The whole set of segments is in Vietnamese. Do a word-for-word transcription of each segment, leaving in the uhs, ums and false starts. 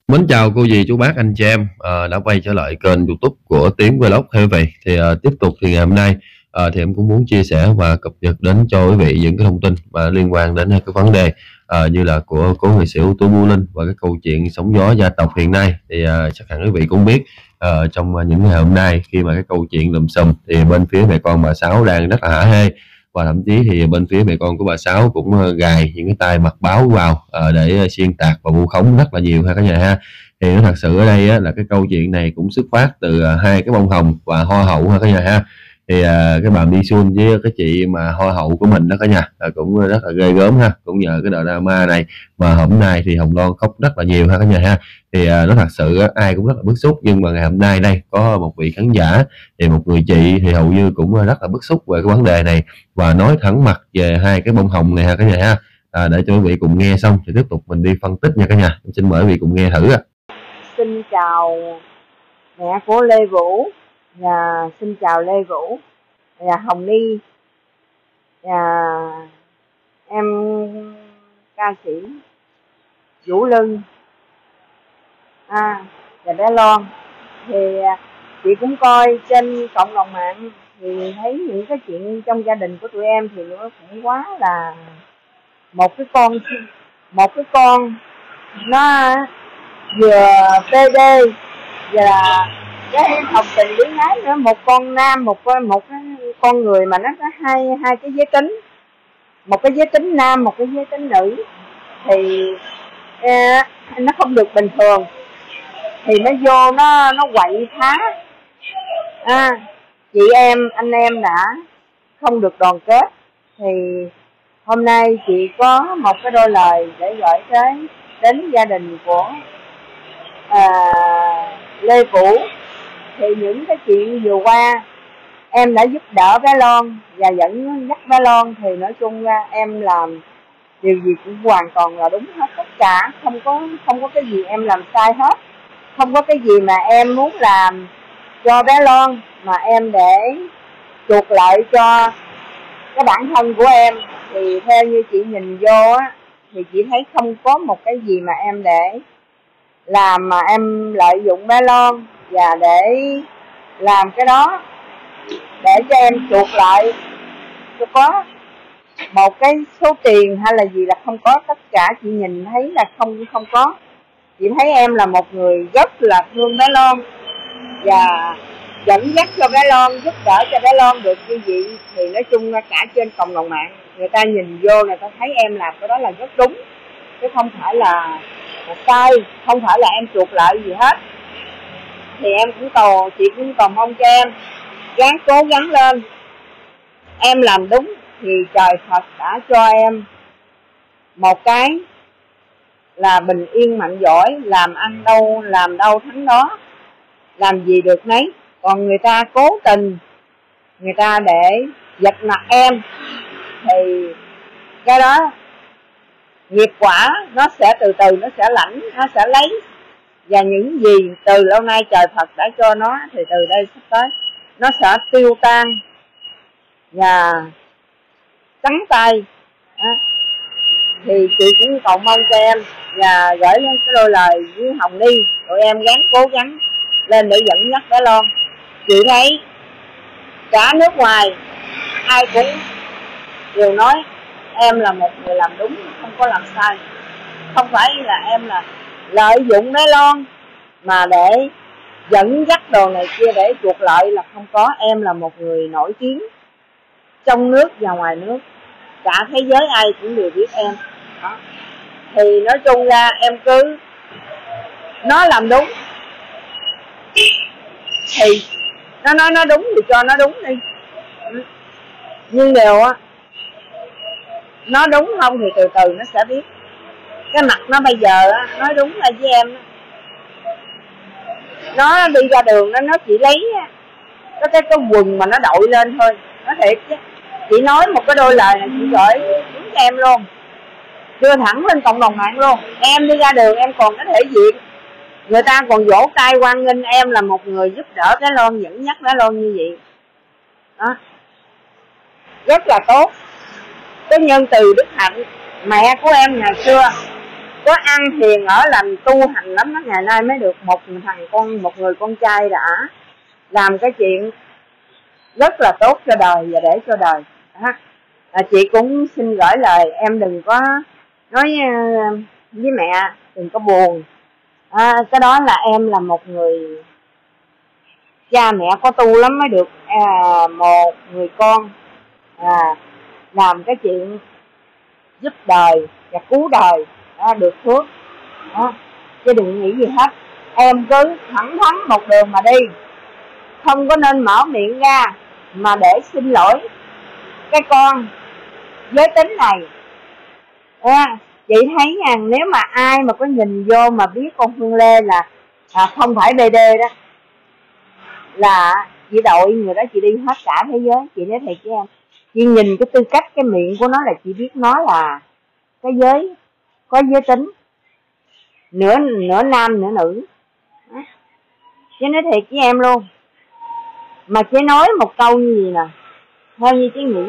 Mến chào cô dì, chú bác, anh chị em, ờ, đã quay trở lại kênh YouTube của Tiến Vlog thưa quý vị. Thì, ờ, tiếp tục thì ngày hôm nay, ờ, thì em cũng muốn chia sẻ và cập nhật đến cho quý vị những cái thông tin mà liên quan đến, cái vấn đề, ờ, như là của cố nghệ sĩ ưu tú Vũ Linh và cái câu chuyện sóng gió gia tộc hiện nay. Thì, ờ, chắc hẳn quý vị cũng biết, ờ, trong những ngày hôm nay khi mà cái câu chuyện lùm xùm thì bên phía mẹ con bà Sáu đang rất là hả hê, và thậm chí thì bên phía mẹ con của bà Sáu cũng, ơ, gài những cái tai mặt báo vào, ờ, để xuyên tạc và vu khống rất là nhiều ha cả nhà ha. Thì nó thật sự ở đây á, là cái câu chuyện này cũng xuất phát từ à, hai cái bông hồng và hoa hậu ha cả nhà ha. Thì à, cái bà Mi Sun với cái chị mà hoa hậu của mình đó cả nhà, à, cũng rất là ghê gớm ha. Cũng nhờ cái đợt drama này mà hôm nay thì Hồng Loan khóc rất là nhiều ha cả nhà ha. Thì à, nó thật sự á, ai cũng rất là bức xúc, nhưng mà ngày hôm nay đây có một vị khán giả thì một người chị thì hầu như cũng rất là bức xúc về cái vấn đề này và nói thẳng mặt về hai cái bông hồng này ha cả nhà ha. À, để cho quý vị cùng nghe xong thì tiếp tục mình đi phân tích nha cả nhà. Em xin mời quý vị cùng nghe thử ạ. Xin chào mẹ của Lê Vũ và xin chào Lê Vũ và Hồng Ni và em ca sĩ Vũ Linh à, và bé Loan. Thì chị cũng coi trên cộng đồng mạng thì thấy những cái chuyện trong gia đình của tụi em thì nó cũng quá là một cái con một cái con nó vừa pê đê và cái học tình lý ái nữa, một con nam, một con một cái con người mà nó có hai hai cái giới tính, một cái giới tính nam, một cái giới tính nữ, thì eh, nó không được bình thường thì nó vô nó nó quậy phá. À, chị em anh em đã không được đoàn kết thì hôm nay chị có một cái đôi lời để gửi tới đến gia đình của à, Lê Vũ. Thì những cái chuyện vừa qua em đã giúp đỡ bé Loan và dẫn dắt bé Loan, thì nói chung ra em làm điều gì cũng hoàn toàn là đúng hết, tất cả không có không có cái gì em làm sai hết, không có cái gì mà em muốn làm cho bé Loan mà em để chuộc lợi cho cái bản thân của em. Thì theo như chị nhìn vô á, thì chị thấy không có một cái gì mà em để làm mà em lợi dụng bé Loan và để làm cái đó để cho em chuộc lại cho có một cái số tiền hay là gì, là không có. Tất cả chị nhìn thấy là không không có. Chị thấy em là một người rất là thương bé Loan và dẫn dắt cho bé Loan, giúp đỡ cho bé Loan được như vậy. Thì nói chung cả trên cộng đồng mạng người ta nhìn vô, người ta thấy em làm cái đó là rất đúng, chứ không phải là, là sai, không phải là em chuộc lợi gì hết. Thì em cũng cầu, chị cũng cầu mong cho em gắng cố gắng lên. Em làm đúng thì trời Phật đã cho em một cái là bình yên mạnh giỏi, làm ăn đâu làm đâu thắng đó, làm gì được nấy. Còn người ta cố tình người ta để giật mặt em thì cái đó nghiệp quả nó sẽ từ từ nó sẽ lãnh, nó sẽ lấy. Và những gì từ lâu nay trời Phật đã cho nó thì từ đây sắp tới nó sẽ tiêu tan và trắng tay. Đó. Thì chị cũng cầu mong cho em và gửi cái đôi lời với Hồng Ni, tụi em gắng cố gắng lên để dẫn dắt bé Loan. Chị thấy cả nước ngoài ai cũng đều nói em là một người làm đúng, không có làm sai. Không phải là em là lợi dụng bé Loan mà để dẫn dắt đồ này kia để chuộc lợi, là không có. Em là một người nổi tiếng trong nước và ngoài nước, cả thế giới ai cũng đều biết em. Đó. Thì nói chung ra em cứ nó làm đúng thì nó nói nó đúng thì cho nó đúng đi. Nhưng điều á, nó đúng không thì từ từ nó sẽ biết. Cái mặt nó bây giờ á, nói đúng là với em, nó đi ra đường nó nó chỉ lấy có cái cái quần mà nó đội lên thôi. Nó thiệt chứ, chị nói một cái đôi lời này chị gửi đúng cho em luôn, đưa thẳng lên cộng đồng mạng luôn. Em đi ra đường em còn có thể diện, người ta còn vỗ tay hoan nghênh em là một người giúp đỡ cái Loan, dẫn dắt cái Loan như vậy đó, rất là tốt. Cái nhân từ Đức Hạnh mẹ của em ngày xưa có ăn hiền ở lành tu hành lắm đó, ngày nay mới được một thằng con, một người con trai đã làm cái chuyện rất là tốt cho đời và để cho đời đó. À, chị cũng xin gửi lời em đừng có nói với mẹ, đừng có buồn. À, cái đó là em là một người cha mẹ có tu lắm mới được à, một người con à, làm cái chuyện giúp đời và cứu đời đó, được phước đó. Chứ đừng nghĩ gì hết, em cứ thẳng thắn một đường mà đi, không có nên mở miệng ra mà để xin lỗi cái con giới tính này à, chị thấy nha, nếu mà ai mà có nhìn vô mà biết con Phương Lê là à, không phải bê đê đó, là chị đội người đó chị đi hết cả thế giới. Chị nói thiệt với em, chị nhìn cái tư cách cái miệng của nó là chị biết nó là cái giới có giới tính, nửa nửa nam nửa nữ. Chị nói thiệt với em luôn, mà chị nói một câu như gì nè, theo như chị nghĩ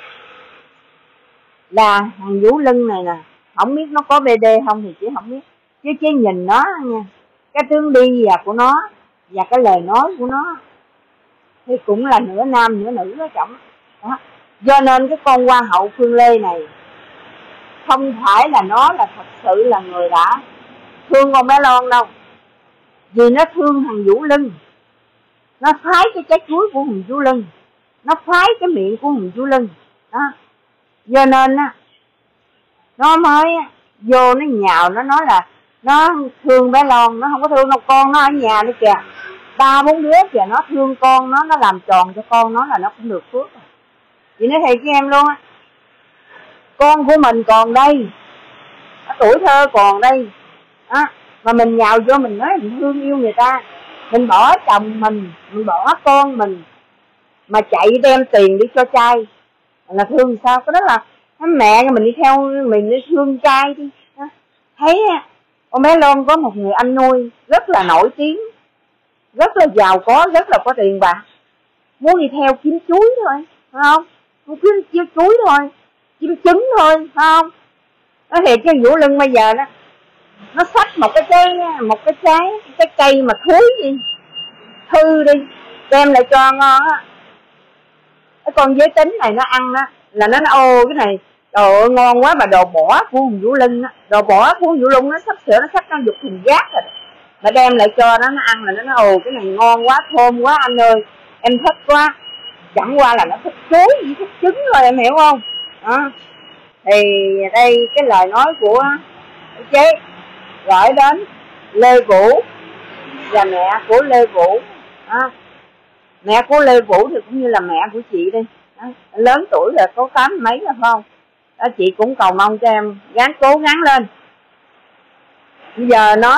là thằng Vũ Lưng này nè, không biết nó có bê đê không thì chị không biết, chứ chị nhìn nó nha, cái tướng đi và của nó và cái lời nói của nó thì cũng là nửa nam nửa nữ đó chồng đó. Do nên cái con Hoa hậu Phương Lê này không phải là nó là thật sự là người đã thương con bé Loan đâu, vì nó thương thằng Vũ Lưng, nó phái cái trái chuối của thằng Vũ Lưng, nó phái cái miệng của thằng Vũ Lưng đó. Do nên á nó mới vô nó nhào, nó nói là nó thương bé Loan, nó không có thương đâu, con nó ở nhà nữa kìa, ba bốn đứa kìa, nó thương con nó, nó làm tròn cho con nó là nó cũng được phước. Chị nói thiệt với em luôn á, con của mình còn đây, tuổi thơ còn đây á, mà mình nhào vô mình nói mình thương yêu người ta, mình bỏ chồng mình, mình bỏ con mình mà chạy đem tiền đi cho trai là thương sao? Cái đó là mẹ mình đi theo mình đi thương trai đi. Thấy con bé Loan có một người anh nuôi rất là nổi tiếng, rất là giàu có, rất là có tiền bạc, muốn đi theo kiếm chuối thôi, phải không? Muốn kiếm, kiếm chuối thôi, kiếm trứng thôi, phải không? Nó thiệt cái Vũ Lưng bây giờ đó, nó xách một cái trái, một cái trái, cái cây mà thúi đi, thư đi, đem lại cho ngon á. Cái con giới tính này nó ăn đó, là nó nói ô cái này, trời ơi ngon quá, mà đồ bỏ của Vũ Lưng á, đồ bỏ của Vũ Lưng nó sắp sửa nó sắp nó dục thành giác rồi. Mà đem lại cho nó, nó ăn là nó nói ồ cái này ngon quá, thơm quá anh ơi, em thích quá. Chẳng qua là nó thích chuối với thích trứng thôi, em hiểu không? Đó. Thì đây cái lời nói của chế gửi đến Lê Vũ và mẹ của Lê Vũ. Đó. Mẹ của Lê Vũ thì cũng như là mẹ của chị đi. Đó. Lớn tuổi rồi, có tám mấy rồi phải không? Đó, chị cũng cầu mong cho em gắng cố gắng lên. Bây giờ nó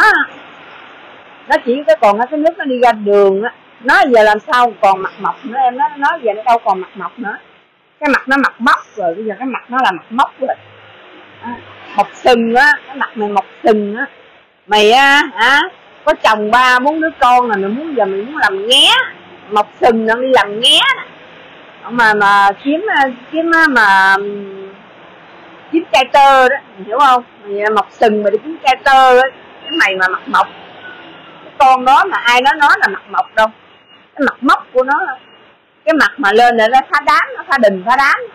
nó chỉ cái còn cái nước nó đi ra đường á, nó giờ làm sao còn mặt mọc nữa em, nó nói giờ nó đâu còn mặt mọc nữa, cái mặt nó mặt móc rồi, bây giờ cái mặt nó là mặt móc rồi, à, mọc sừng á, cái mặt này mọc sừng á. Mày á hả, có chồng ba bốn đứa con là mày muốn giờ mày muốn làm nghé, mọc sừng nó đi làm nghé mà mà kiếm kiếm mà kiếm cai tơ đó, hiểu không? Mày mọc sừng mà đi kiếm cai tơ á, cái mày mà mặt mọc, cái con đó mà ai nói nó là mặt mọc đâu, cái mặt móc của nó, cái mặt mà lên là nó phá đám, nó phá đình phá đám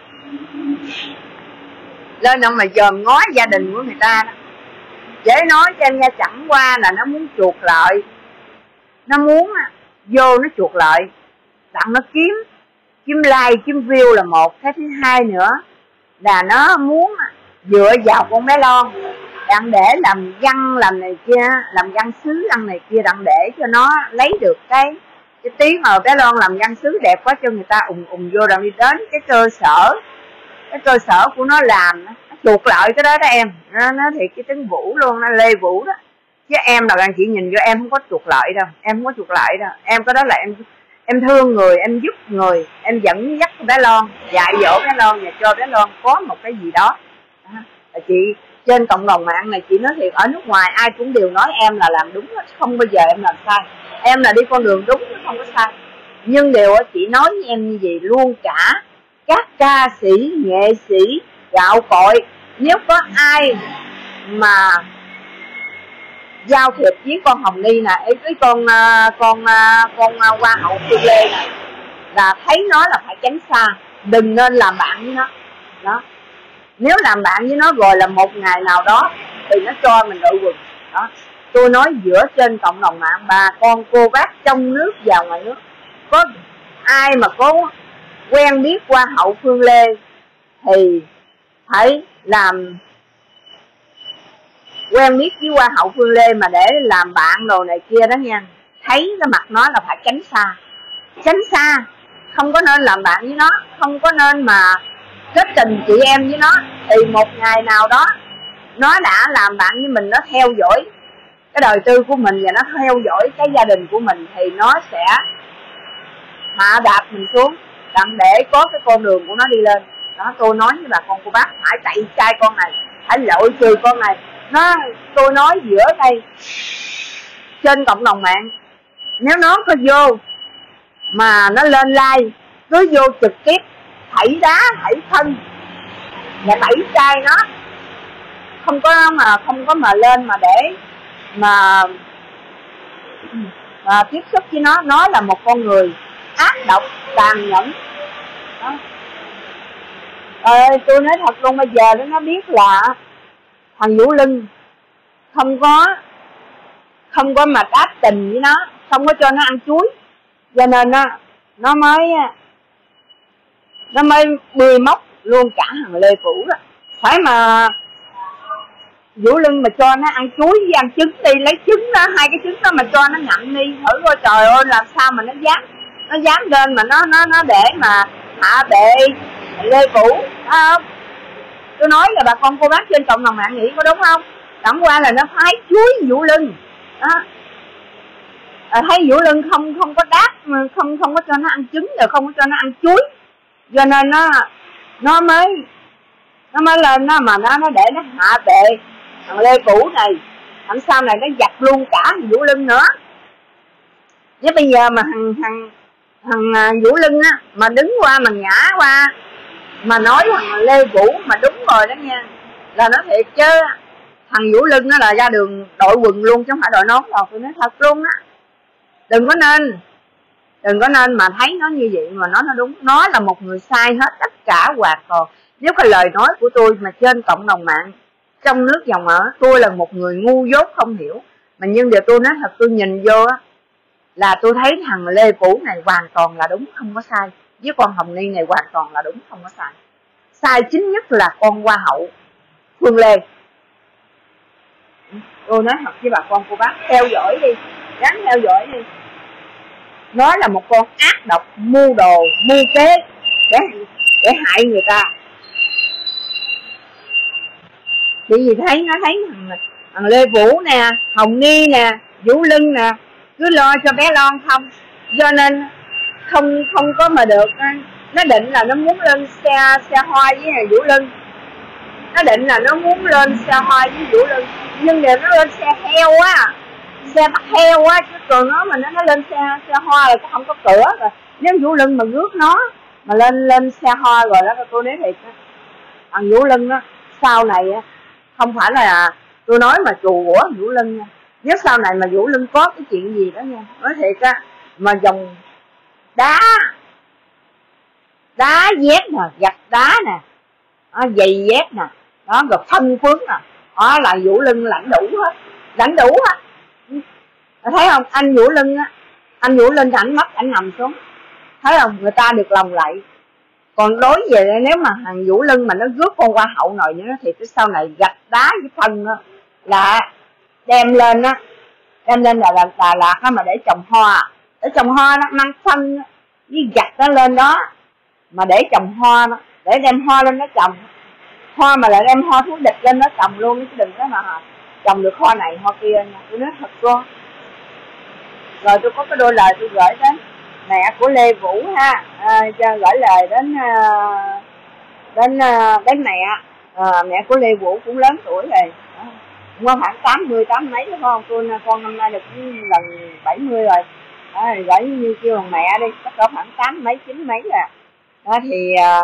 lên đâu mà dòm ngó gia đình của người ta đó. Dễ nói cho em nghe, chẳng qua là nó muốn chuộc lợi, nó muốn vô nó chuộc lợi, đặng nó kiếm kiếm like kiếm view là một, cái thứ hai nữa là nó muốn dựa vào con bé Loan đặng để làm văn làm này kia, làm văn sứ ăn này kia, đặng để cho nó lấy được cái cái tiếng mà bé Loan làm văn sứ đẹp quá cho người ta ùng ùng vô, đặng đi đến cái cơ sở cái cơ sở của nó làm, nó chuộc lợi cái đó đó em. Nó nói thiệt cái tiếng Vũ luôn, nó Lê Vũ đó, chứ em là bạn chị nhìn vô em không có chuộc lợi đâu, em không có chuộc lợi đâu em, cái đó là em em thương người, em giúp người, em dẫn dắt bé Loan, dạy dỗ bé Loan và cho bé Loan có một cái gì đó. À, chị trên cộng đồng mạng này chị nói thiệt, ở nước ngoài ai cũng đều nói em là làm đúng, không bao giờ em làm sai, em là đi con đường đúng, không có sai. Nhưng điều chị nói với em như vậy luôn cả các ca sĩ, nghệ sĩ, gạo cội, nếu có ai mà giao thiệp với con Hồng Ni nè, với con con con Hoa hậu Phương Lê nè, là thấy nó là phải tránh xa, đừng nên làm bạn với nó. Đó, nếu làm bạn với nó rồi là một ngày nào đó thì nó cho mình đội quần. Đó, tôi nói giữa trên cộng đồng mạng, bà con cô bác trong nước và ngoài nước, có ai mà có quen biết Hoa hậu Phương Lê thì phải làm quen biết với Hoa hậu Phương Lê mà để làm bạn đồ này kia đó nha. Thấy cái mặt nó là phải tránh xa, tránh xa, không có nên làm bạn với nó, không có nên mà kết tình chị em với nó. Thì một ngày nào đó nó đã làm bạn với mình, nó theo dõi cái đời tư của mình và nó theo dõi cái gia đình của mình, thì nó sẽ hạ đạp mình xuống đặng để có cái con đường của nó đi lên. Đó, tôi nói với bà con cô bác, phải tẩy chay con này, phải loại trừ con này. Nó, tôi nói giữa đây trên cộng đồng mạng, nếu nó có vô mà nó lên like, cứ vô trực tiếp thảy đá thảy thân và tẩy chay nó, không có mà không có mà lên mà để mà và tiếp xúc với nó. Nó là một con người ác độc, tàn nhẫn. Đó. Ờ, tôi nói thật luôn, bây giờ nó biết là thằng Vũ Lưng không có không có mà đáp tình với nó, không có cho nó ăn chuối, cho nên nó nó mới nó mới bươi móc luôn cả thằng Lê Vũ đó. Phải mà Vũ Lưng mà cho nó ăn chuối với ăn trứng đi, lấy trứng đó, hai cái trứng đó mà cho nó ngậm đi thử coi, trời ơi làm sao mà nó dám nó dám lên mà nó nó nó để mà hạ bệ Lê Vũ, phải không? Tôi nói là bà con cô bác trên cộng đồng mạng nghĩ có đúng không? Chẳng qua là nó phái chuối Vũ Lưng đó. À, thấy Vũ Lưng không không có đáp, không không có cho nó ăn trứng, rồi không có cho nó ăn chuối, cho nên nó nó mới nó mới lên nó mà nó nó để nó hạ bệ thằng Lê Vũ này, thằng sau này nó giặt luôn cả thằng Vũ Lưng nữa. Với bây giờ mà thằng thằng thằng Vũ Lưng á mà đứng qua mà ngã qua mà nói thằng Lê Vũ mà đúng rồi đó nha, là nó thiệt chứ thằng Vũ Lưng nó là ra đường đội quần luôn chứ không phải đội nón đâu. Tôi nói thật luôn á, đừng có nên đừng có nên mà thấy nó như vậy mà nó nó đúng. Nó là một người sai hết tất cả hoàn toàn. Nếu cái lời nói của tôi mà trên cộng đồng mạng trong nước dòng ở, tôi là một người ngu dốt không hiểu, mà nhưng giờ tôi nói thật, tôi nhìn vô á là tôi thấy thằng Lê Vũ này hoàn toàn là đúng, không có sai, với con Hồng Ni này hoàn toàn là đúng, không có sai. Sai chính nhất là con Hoa hậu Phương Lê. Tôi nói thật với bà con cô bác, theo dõi đi, gắn theo dõi đi. Nó là một con ác độc, mưu đồ, mưu kế để, để hại người ta. Bởi vì thấy nó thấy thằng, thằng Lê Vũ nè, Hồng Ni nè, Vũ Lưng nè, cứ lo cho bé Lon không, cho nên không không có mà được. Nó định là nó muốn lên xe xe hoa với Vũ Lưng, nó định là nó muốn lên xe hoa với Vũ Lưng, nhưng giờ nó lên xe heo á, xe bắt heo á, chứ còn nó mà nó, nó lên xe xe hoa là không có cửa rồi. Nếu Vũ Lưng mà rước nó mà lên lên xe hoa rồi đó, tôi nói thiệt đó, thằng Vũ Lưng á sau này á không phải là tôi nói mà trù của Vũ Lưng nha. Nếu sau này mà Vũ Lưng có cái chuyện gì đó nha, nói thiệt á, mà dòng đá đá dép nè, gạch đá nè, giày dép nè, đó, rồi phân phướng nè, đó là Vũ Lưng lãnh đủ hết, lãnh đủ hết. Thấy không, anh Vũ Lưng á, anh Vũ Lưng ảnh mất, ảnh nằm xuống, thấy không, người ta được lòng lạy. Còn đối về nếu mà thằng Vũ Lưng mà nó rước con Hoa hậu nồi nữa thì cái sau này gạch đá với phân đó, là đem lên á, đem lên là là Đà Lạt á mà để trồng hoa, để trồng hoa nó mang phân với gạch nó lên đó mà để trồng hoa đó, để đem hoa lên nó trồng hoa, mà lại đem hoa thú địch lên nó trồng luôn, chứ đừng có mà trồng được hoa này hoa kia nha. Tôi nói thật luôn. Rồi tôi có cái đôi lời tôi gửi đến mẹ của Lê Vũ ha, à, cho gửi lời đến đến đến mẹ à, mẹ của Lê Vũ cũng lớn tuổi rồi, cũng có khoảng tám mươi tám mấy đúng không? Tôi con năm nay được lần bảy mươi rồi. Đó, gửi như kêu bằng mẹ đi, chắc có khoảng tám mấy chín mấy rồi. Đó thì à,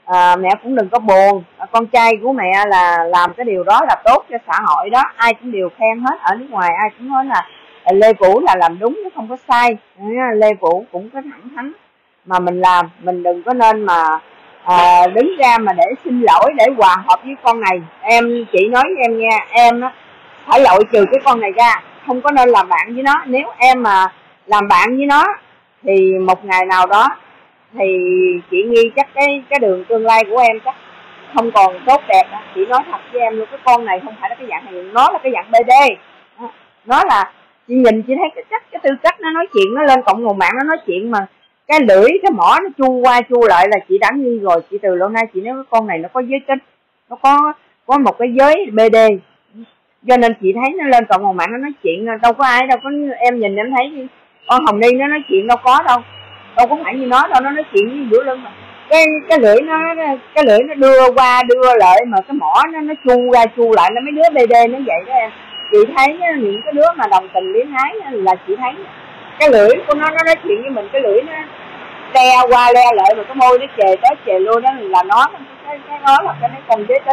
à, mẹ cũng đừng có buồn, à, con trai của mẹ là làm cái điều đó là tốt cho xã hội đó, ai cũng đều khen hết, ở nước ngoài ai cũng nói là Lê Vũ là làm đúng chứ không có sai. Lê Vũ cũng có thẳng thắn mà mình làm, mình đừng có nên mà à, đứng ra mà để xin lỗi, để hòa hợp với con này. Em chị nói với em nha, em á phải loại trừ cái con này ra, không có nên làm bạn với nó. Nếu em mà làm bạn với nó thì một ngày nào đó thì chị nghi chắc cái cái đường tương lai của em chắc không còn tốt đẹp đó. Chị nói thật với em luôn, cái con này không phải là cái dạng này, nó là cái dạng bê đê. Nó là, chị nhìn chị thấy cái cách, cái tư cách nó nói chuyện, nó lên cộng đồng mạng nó nói chuyện mà cái lưỡi, cái mỏ nó chu qua chu lại là chị đã nghi rồi. Chị từ lâu nay chị nói cái con này nó có giới tính, nó có có một cái giới bê đê, cho nên chị thấy nó lên cộng đồng mạng nó nói chuyện đâu có ai đâu có. Em nhìn em thấy con Hồng Ni nó nói chuyện đâu có đâu, đâu có phải như nó đâu, nó nói chuyện với Vũ Lưng mà cái cái lưỡi nó cái lưỡi nó đưa qua đưa lại, mà cái mỏ nó nó chu ra chu lại, nó mấy đứa bê đê nó vậy đó em. Chị thấy những cái đứa mà đồng tình luyến ái là chị thấy cái lưỡi của nó nó nói chuyện với mình, cái lưỡi nó le qua le lại, mà cái môi nó chề tới chề luôn, đó là nó cái, cái nó là cái mấy con giới tính.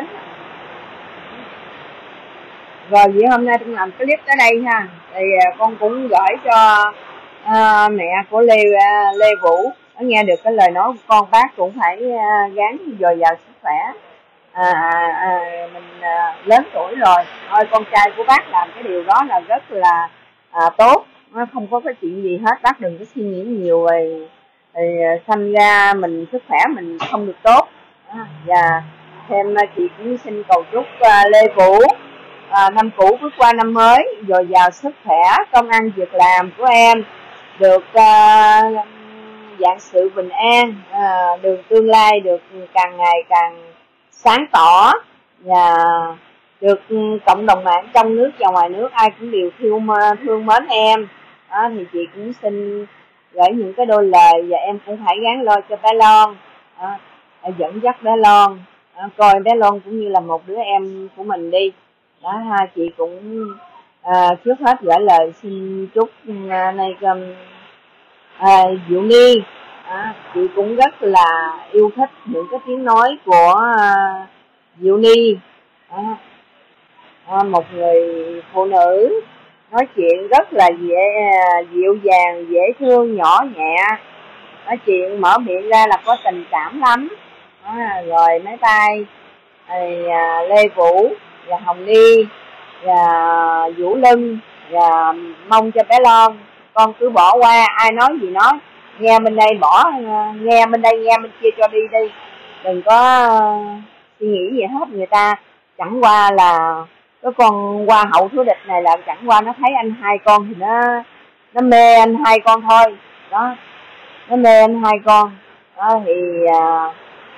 Rồi vậy hôm nay tôi làm clip tới đây ha, thì con cũng gửi cho à, mẹ của Lê Lê Vũ nó nghe được cái lời nói của con. Bác cũng phải à, gắng dồi dào sức khỏe, à, à, mình à, lớn tuổi rồi thôi, con trai của bác làm cái điều đó là rất là à, tốt, nó không có cái chuyện gì hết. Bác đừng có suy nghĩ nhiều rồi, rồi sanh ra mình sức khỏe mình không được tốt. À, và thêm chị cũng xin cầu chúc à, Lê Vũ à, năm cũ bước qua năm mới dồi dào sức khỏe, công ăn việc làm của em được à, vạn sự bình an, à, đường tương lai được càng ngày càng sáng tỏ, và được cộng đồng mạng trong nước và ngoài nước ai cũng đều thương thương mến em. Đó, thì chị cũng xin gửi những cái đôi lời, và em cũng phải gắng lo cho bé Lon, à, dẫn dắt bé Lon, à, coi bé Lon cũng như là một đứa em của mình đi. Đó ha, chị cũng à, trước hết gửi lời xin chúc à, này um, à, Diệu Nhi, à, chị cũng rất là yêu thích những cái tiếng nói của à, Diệu Nhi, à, à, một người phụ nữ nói chuyện rất là dễ dịu dàng, dễ thương, nhỏ nhẹ, nói chuyện mở miệng ra là có tình cảm lắm. À, rồi máy bay à, Lê Vũ và Hồng Ni và Vũ Lưng, và mong cho bé Lon con cứ bỏ qua, ai nói gì nói, nghe bên đây bỏ, nghe bên đây nghe bên kia cho đi đi, đừng có uh, suy nghĩ gì hết. Người ta chẳng qua là cái con hoa hậu thú địch này là chẳng qua nó thấy anh hai con thì nó nó mê anh hai con thôi đó, nó mê anh hai con đó, thì uh,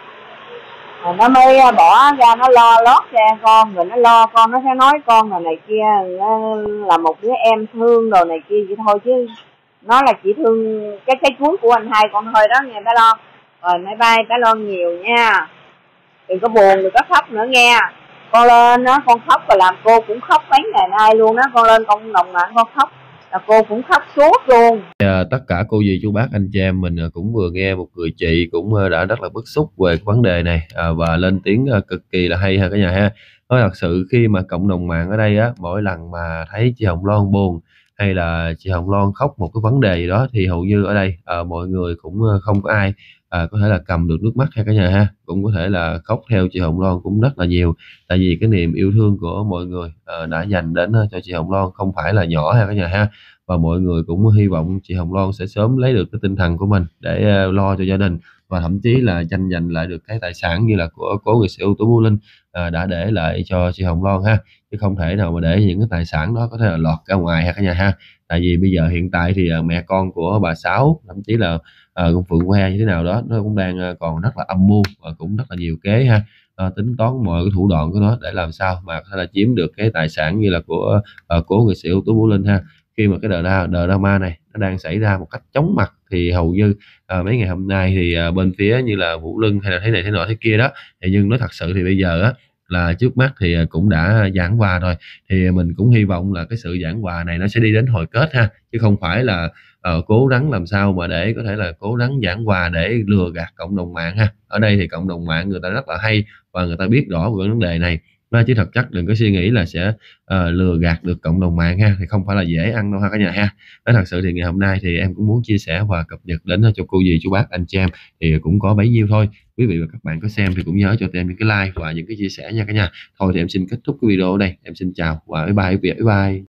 rồi nó mới bỏ ra, nó lo lót ra con, rồi nó lo con, nó sẽ nói con rồi này kia, nó là một đứa em thương đồ này kia vậy thôi, chứ nó là chỉ thương cái cái cuối của anh hai con thôi đó nghe bé Lon. Rồi máy bay bé Lon nhiều nha, đừng có buồn, đừng có khóc nữa nghe. Con lên đó con khóc rồi làm cô cũng khóc mấy ngày nay luôn đó, con lên cộng đồng mạng con khóc là cô cũng khóc suốt luôn. À, tất cả cô dì chú bác anh chị em mình cũng vừa nghe một người chị cũng đã rất là bức xúc về cái vấn đề này, à, và lên tiếng cực kỳ là hay ha cả nhà ha. Nói thật sự khi mà cộng đồng mạng ở đây á, mỗi lần mà thấy chị Hồng Loan buồn hay là chị Hồng Loan khóc một cái vấn đề gì đó thì hầu như ở đây à, mọi người cũng không có ai à, có thể là cầm được nước mắt ha cả nhà ha, cũng có thể là khóc theo chị Hồng Loan cũng rất là nhiều, tại vì cái niềm yêu thương của mọi người à, đã dành đến cho chị Hồng Loan không phải là nhỏ ha cả nhà ha. Và mọi người cũng hy vọng chị Hồng Loan sẽ sớm lấy được cái tinh thần của mình để uh, lo cho gia đình, và thậm chí là tranh giành lại được cái tài sản như là của cố nghệ sĩ ưu tú Vũ Linh uh, đã để lại cho chị Hồng Loan ha, chứ không thể nào mà để những cái tài sản đó có thể là lọt ra ngoài ha cả nhà ha. Tại vì bây giờ hiện tại thì uh, mẹ con của bà Sáu, thậm chí là uh, con Phượng Khoe như thế nào đó, nó cũng đang uh, còn rất là âm mưu và cũng rất là nhiều kế ha. Uh, tính toán mọi cái thủ đoạn của nó để làm sao mà có thể là chiếm được cái tài sản như là của uh, cố nghệ sĩ ưu tú Vũ Linh ha. Khi mà cái đợt drama này nó đang xảy ra một cách chóng mặt thì hầu như à, mấy ngày hôm nay thì à, bên phía như là Vũ Lưng hay là thế này thế nọ thế kia đó, thì nhưng nói thật sự thì bây giờ á là trước mắt thì cũng đã giảng hòa rồi, thì mình cũng hy vọng là cái sự giảng hòa này nó sẽ đi đến hồi kết ha, chứ không phải là ờ, cố gắng làm sao mà để có thể là cố gắng giảng hòa để lừa gạt cộng đồng mạng ha. Ở đây thì cộng đồng mạng người ta rất là hay và người ta biết rõ về vấn đề này, nó chứ thật chất đừng có suy nghĩ là sẽ ờ, lừa gạt được cộng đồng mạng ha, thì không phải là dễ ăn đâu ha cả nhà ha. Nói thật sự thì ngày hôm nay thì em cũng muốn chia sẻ và cập nhật đến cho cô dì chú bác anh chị em thì cũng có bấy nhiêu thôi. Quý vị và các bạn có xem thì cũng nhớ cho em những cái like và những cái chia sẻ nha cả nhà. Thôi thì em xin kết thúc cái video ở đây, em xin chào và bye bye quý vị, bye bye.